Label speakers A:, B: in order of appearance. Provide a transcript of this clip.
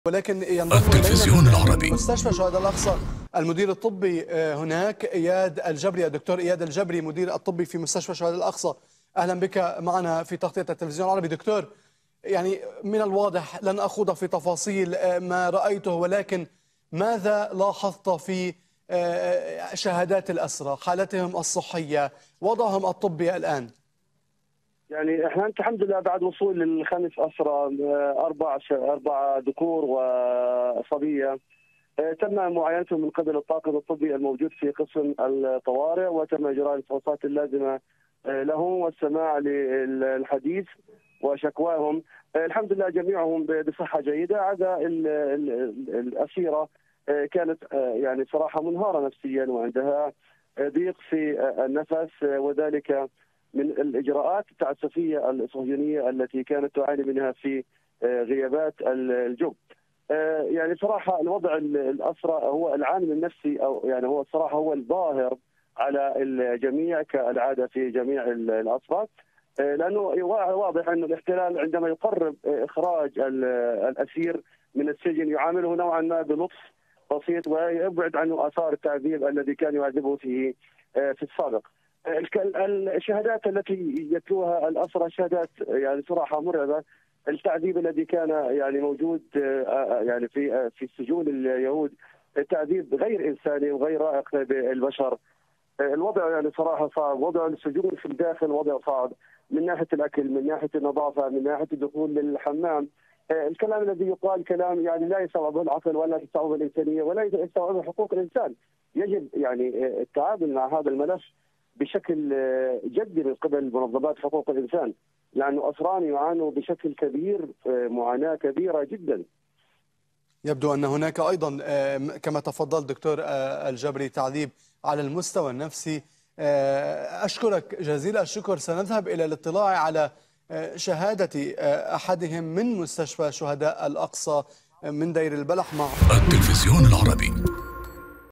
A: ولكن ينضم
B: التلفزيون
A: إلينا
B: العربي
A: من مستشفى شهداء الأقصى المدير الطبي هناك إياد الجبري، الدكتور إياد الجبري مدير الطبي في مستشفى شهداء الأقصى. أهلا بك معنا في تغطية التلفزيون العربي. دكتور، يعني من الواضح لن أخوض في تفاصيل ما رأيته، ولكن ماذا لاحظت في شهادات الأسرى، حالتهم الصحية، وضعهم الطبي الآن؟
C: يعني احنا الحمد لله بعد وصول للخمس اسرى، اربع ذكور وصبيه، تم معاينتهم من قبل الطاقم الطبي الموجود في قسم الطوارئ، وتم اجراء الفحوصات اللازمه لهم والسماع للحديث وشكواهم. الحمد لله جميعهم بصحه جيده، عدا الاسيره كانت يعني صراحه منهاره نفسيا وعندها ضيق في النفس، وذلك من الإجراءات التعسفية الصهيونية التي كانت تعاني منها في غيابات الجب. يعني صراحة الوضع الأسرى هو العامل النفسي، أو يعني هو الصراحة هو الظاهر على الجميع كالعادة في جميع الأسرى، لأنه واضح أن الاحتلال عندما يقرب إخراج الأسير من السجن يعامله نوعا ما بلطف بسيط، ويبعد عنه آثار التعذيب الذي كان يعذبه فيه في السابق. الشهادات التي يتلوها الأسرى شهادات يعني صراحة مرعبة. التعذيب الذي كان يعني موجود يعني في سجون اليهود تعذيب غير إنساني وغير لائق بالبشر. الوضع يعني صراحة صعب، وضع السجون في الداخل وضع صعب من ناحية الأكل، من ناحية النظافة، من ناحية الدخول للحمام. الكلام الذي يقال كلام يعني لا يستوعبه العقل ولا تستوعبه الإنسانية ولا يستوعبه حقوق الإنسان. يجب يعني التعامل مع هذا الملف بشكل جدي من قبل منظمات حقوق الإنسان، لأنه أسران يعانوا بشكل كبير معاناة كبيرة جدا.
A: يبدو أن هناك أيضا كما تفضل دكتور الجبري تعذيب على المستوى النفسي. أشكرك جزيل الشكر. سنذهب إلى الاطلاع على شهادة أحدهم من مستشفى شهداء الأقصى من دير البلح مع
B: التلفزيون العربي.